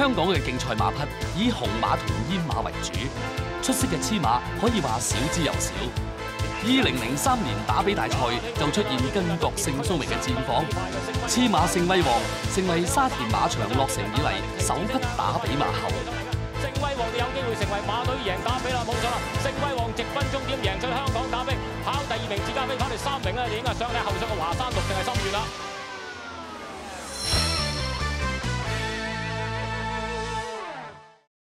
香港嘅競賽馬匹以紅馬同煙馬為主，出色嘅雌馬可以話少之又少。2003年打比大賽就出現巾幗聖蘇明嘅戰況，雌馬聖威王成為沙田馬場落成以嚟首匹打比馬后。 聖威王就有機會成為馬隊贏打比啦，冇錯啦！聖威王直奔終點贏取香港打比，跑第2名自家飛，跑第3名咧就應該上咧後上嘅華山6定係心願啦。